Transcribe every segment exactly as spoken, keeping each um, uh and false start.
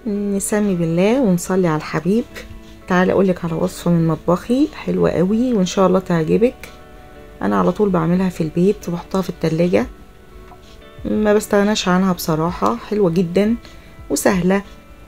نسمي بالله ونصلي على الحبيب. تعالى اقولك على وصفة من مطبخي حلوة قوي وان شاء الله تعجبك. انا على طول بعملها في البيت وبحطها في التلاجة، ما بستغناش عنها بصراحة. حلوة جدا وسهلة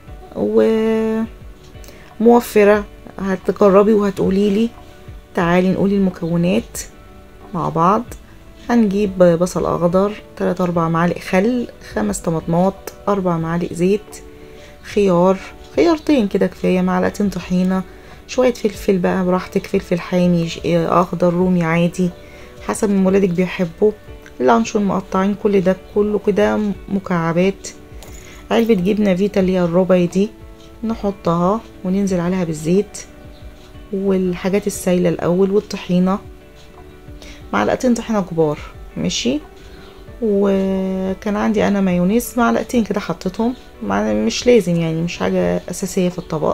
وموفرة. هتجربي وهتقوليلي. تعالي نقول المكونات مع بعض. هنجيب بصل اخضر، تلاتة اربع معالق خل، خمس طماطمات، اربع معالق زيت، خيار خيارتين كده كفايه، معلقتين طحينه، شويه فلفل بقى براحتك، فلفل حامي اخضر رومي عادي حسب ما ولادك بيحبوا، لانشون مقطعين، كل ده كله كده مكعبات. علبه جبنه فيتا اللي هي الربع دي نحطها وننزل عليها بالزيت والحاجات السايله الاول، والطحينه معلقتين طحينه كبار ماشي. وكان عندي انا مايونيز معلقتين كده حطيتهم، مش لازم يعني، مش حاجه اساسيه في الطبق.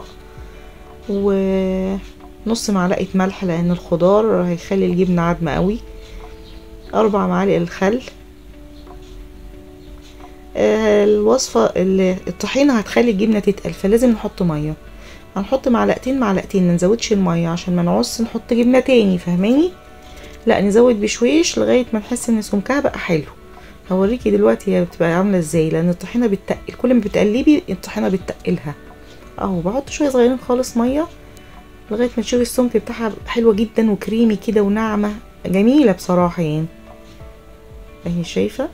ونص معلقه ملح لان الخضار هيخلي الجبنه عدمه قوي. اربع معالق الخل. الوصفه الطحينه هتخلي الجبنه تتقل فلازم نحط ميه. هنحط معلقتين معلقتين، ما نزودش الميه عشان ما نعوز نحط جبنه تاني، فاهماني؟ لا نزود بشويش لغايه ما نحس ان سمكها بقى حلو. هوريكي دلوقتي هي بتبقى عامله ازاي، لان الطحينه بتتقل، كل ما بتقلبي الطحينه بتتقلها. اهو بحط شويه صغيرين خالص ميه لغايه ما تشوفي السمك بتاعها حلوه جدا وكريمي كده وناعمه جميله بصراحه يعني. اهي شايفه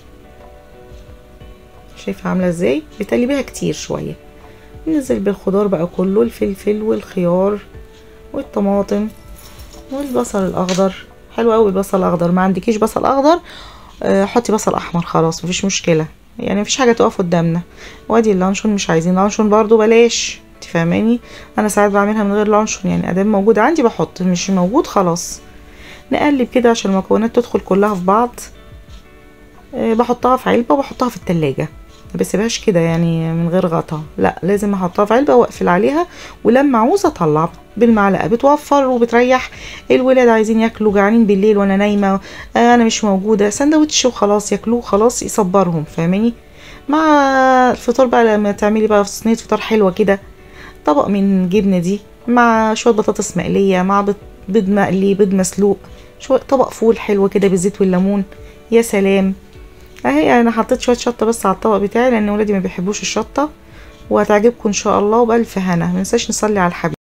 شايفه عامله ازاي؟ بتقلبيها كتير شويه. ننزل بالخضار بقى كله، الفلفل والخيار والطماطم والبصل الاخضر. حلو قوي البصل الاخضر، ما عندكيش بصل اخضر حطي بصل احمر خلاص مفيش مشكله يعني، مفيش حاجه تقف قدامنا. وادي اللانشون، مش عايزين لانشون برضو بلاش، انت فاهماني؟ انا ساعات بعملها من غير لانشون يعني، ادام موجود عندي بحط، مش موجود خلاص. نقلب كده عشان المكونات تدخل كلها في بعض. أه بحطها في علبه وبحطها في التلاجة، ما بسيبهاش كده يعني من غير غطا، لا لازم احطها في علبه واقفل عليها، ولما عاوزه اطلع بالمعلقه. بتوفر وبتريح الولاد، عايزين ياكلوا جعانين بالليل وانا نايمه، آه انا مش موجوده، سندوتش وخلاص ياكلوه خلاص يصبرهم، فاهماني؟ مع الفطار بقى لما تعملي بقى صينيه فطار حلوه كده، طبق من جبنه دي مع شويه بطاطس مقليه مع بيض مقلي، بيض مسلوق، شويه طبق فول حلو كده بالزيت والليمون، يا سلام. اهي انا حطيت شويه شطه بس على الطبق بتاعي لان ولادي ما بيحبوش الشطه، وهتعجبكم ان شاء الله. وبالف هنا. مننساش نصلي على الحبيب.